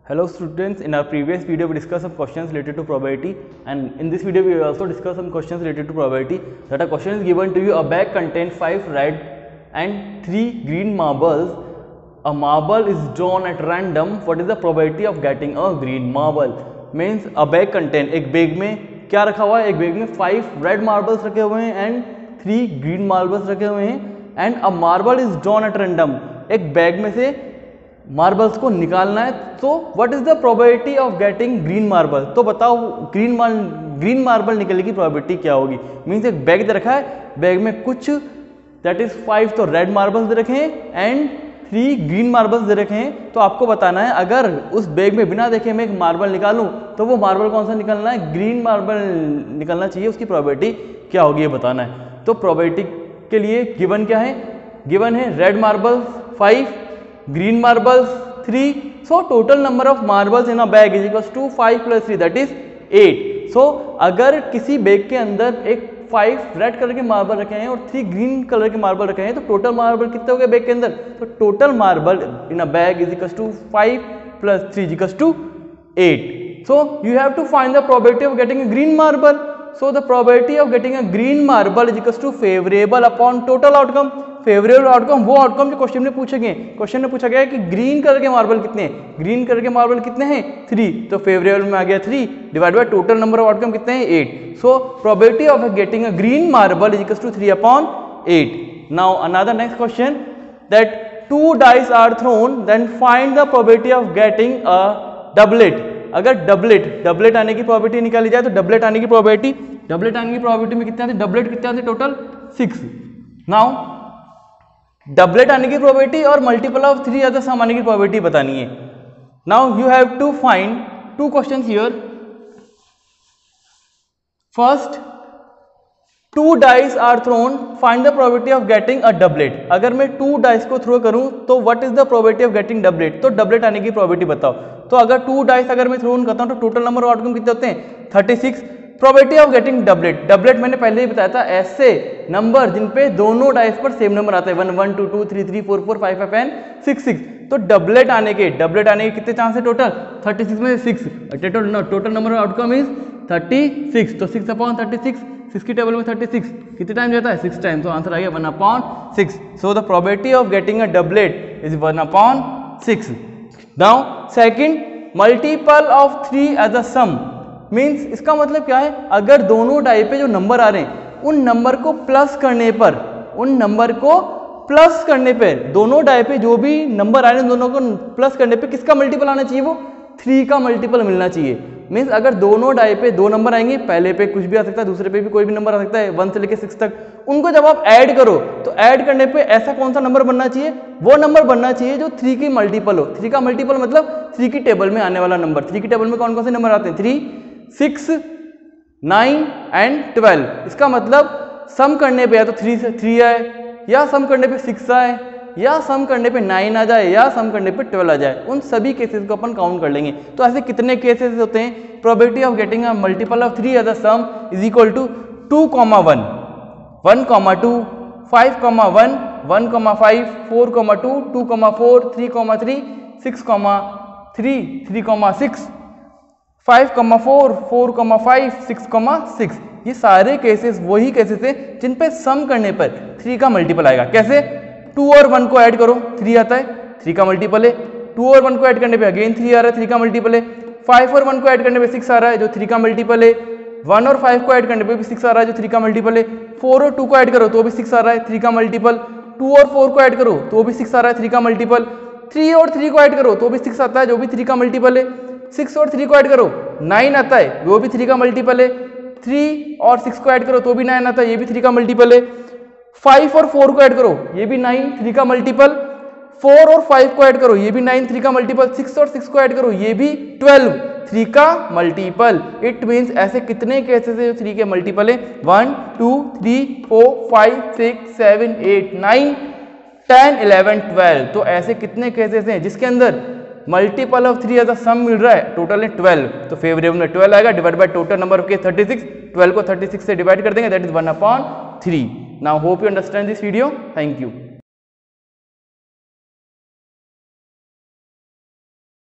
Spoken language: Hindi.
Hello students, in our previous video we discussed some questions related to probability, and in this video we will also discuss some questions related to probability. That a question is given to you: a bag contains 5 red and 3 green marbles. A marble is drawn at random. What is the probability of getting a green marble? Means a bag contain, एक बैग में क्या रखा हुआ है? एक बैग में 5 red marbles रखे हुए हैं and 3 green marbles रखे हुए हैं, and a marble is drawn at random. एक बैग में से मार्बल्स को निकालना है, तो what is the probability of getting green marble? तो बताओ ग्रीन मार्बल निकलने की प्रोबेबिलिटी क्या होगी? मीन्स एक बैग दे रखा है, बैग में कुछ दैट इज 5 तो रेड मार्बल्स दे रखे हैं एंड 3 ग्रीन मार्बल्स दे रखे हैं। तो आपको बताना है अगर उस बैग में बिना देखे मैं एक मार्बल निकालूं तो वो मार्बल कौन सा निकलना है? ग्रीन मार्बल निकलना चाहिए। उसकी प्रोबेबिलिटी क्या होगी ये बताना है। तो प्रोबेबिलिटी के लिए गिवन क्या है? गिवन है red marbles 5, green marbles 3, so total number of marbles in a bag is equals to 5 plus 3, that is 8. so अगर किसी बैग के अंदर एक 5 रेड कलर के मार्बल रखे हैं और 3 ग्रीन कलर के मार्बल रखे हैं, तो टोटल मार्बल कितने हो गए बैग के अंदर? तो total marble in a bag is equals to 5 plus 3 is equals to 8. so you have to find the probability of getting a green marble. so the probability of getting a green marble is equals to favorable upon total outcome. Favourable outcome वो आउटकम जो क्वेश्चन में पूछेंगे। क्वेश्चन में पूछा गया है कि ग्रीन कलर के मार्बल कितने हैं? ग्रीन कलर के मार्बल कितने हैं? 3, तो फेवरेबल में आ गया 3 divide by total number of outcome कितने हैं? 8. So probability of getting a green marble is equals to 3/8. Now another next question that 2 dice are thrown then find the probability of getting a doublet. अगर डबलेट आने की प्रोबेबिलिटी निकाली जाए तो डबलेट आने की प्रोबेबिलिटी में कितने आते? डबलेट कितने आते? टोटल 6. नाउ डबलेट आने की प्रोबेबिलिटी और मल्टीपल ऑफ 3 अदर सम आने की प्रोबेबिलिटी बतानी है. Now you have to find 2 questions here. First, 2 dice are thrown, find the probability of getting a doublet. अगर मैं 2 डाइस को थ्रो करूं तो what is the probability of getting doublet? तो डबलेट आने की प्रोबेबिलिटी बताओ. तो अगर 2 डाइस अगर मैं थ्रोन करता हूं तो टोटल नंबर ऑफ आउटकम कितने होते हैं? 36. प्रोबेबिलिटी ऑफ गेटिंग डबलेट मैंने पहले ही बताया था, ऐसे नंबर जिन पे दोनों डाइस पर सेम नंबर आता है, 1 1 2 2 3 3 4 4 5 5 एंड 6 6. तो डबलेट आने के कितने चांस है? टोटल 36 में 6. Total number of outcome is 36. तो 6/36, 6 की टेबल में 36 कितने टाइम जाता है? 6 टाइम. तो आंसर आ गया 1/6. So the probability of getting a doublet is 1/6. Now second, multiple of 3 as a sum. Means इसका मतलब क्या है? अगर दोनों डाई पे जो नंबर आ रहे हैं उन नंबर को प्लस करने पर दोनों डाई पे जो भी नंबर आ रहे हैं दोनों को प्लस करने पे किसका मल्टीपल आना चाहिए? वो 3 का मल्टीपल मिलना चाहिए. मीन्स अगर दोनों डाई पे 2 नंबर आएंगे, पहले पे कुछ भी आ सकता है, दूसरे पे भी कोई भी नंबर आ सकता है, 1 से लेकर 6 तक, उनको जब आप ऐड करो तो ऐड करने पे ऐसा कौन सा नंबर बनना चाहिए? वो नंबर बनना चाहिए जो 3 की मल्टीपल हो. 3 का मल्टीपल मतलब 3 की टेबल में आने वाला नंबर. 3 की टेबल में कौन कौन से नंबर आते हैं? 3, 6, 9 एंड 12. इसका मतलब सम करने पे या तो 3 आए, या सम करने पे 6 आए, या सम करने पे 9 आ जाए, या सम करने पे 12 आ जाए. उन सभी केसेस को अपन काउंट कर लेंगे. तो ऐसे कितने केसेस होते हैं? Probability of getting a multiple of 3 as a sum is equal to 2,1, 1,2, 5,1, 1,5, 4,2, 2,4, 3,3, 6,3, 3,6, 5,4, 4,5, 6,6. ये सारे केसेस वही केसेस हैं जिन पे सम करने पर 3 का मल्टीपल आएगा. कैसे? 2 और 1 को ऐड करो, 3 आता है, 3 का मल्टीपल है. 2 और 1 को ऐड करने पे अगेन 3 आ रहा है, 3 का मल्टीपल है. 5 और 1 को ऐड करने पे 6 आ रहा है जो 3 का मल्टीपल है. 1 और 5 को ऐड करने पे भी 6 आ रहा है जो 3 का मल्टीपल है. 4 और 2 को ऐड करो तो भी 6 आ रहा है, 3 का मल्टीपल. 2 और 4 को ऐड करो तो भी 6 आ रहा है, 3 का मल्टीपल. 3 और 3 को ऐड करो तो भी 6 आता है जो भी 3 का मल्टीपल है. 6 और 3 को ऐड करो 9 आता है, वो भी 3 का मल्टीपल है. 3 और 6 को ऐड करो तो भी 9 आता है, ये भी 3 का मल्टीपल है. 5 और 4 को ऐड करो ये भी 9, 3 का मल्टीपल. 4 और 5 को ऐड करो ये भी 9, 3 का मल्टीपल. 6 और 6 को ऐड करो ये भी 12, 3 का मल्टीपल. इट मीन्स ऐसे कितने केसेस है जो 3 के मल्टीपल है? 1 2 3 4 5 6 7 8 9 10 11 12. तो ऐसे कितने केसेस हैं जिसके अंदर multiple of 3 as a sum मिल रहा है? टोटल है 12. तो फेवरेबल में 12 आएगा divide by total number of case 36. 12 को 36 से डिवाइड कर देंगे, that is 1/3. Now hope you understand this video. Thank you.